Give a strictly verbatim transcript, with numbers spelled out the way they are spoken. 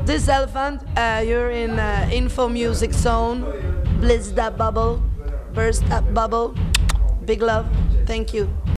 This Elephant, uh, you're in uh, Info Music Zone. Blizz that bubble, burst that bubble. Big love. Thank you.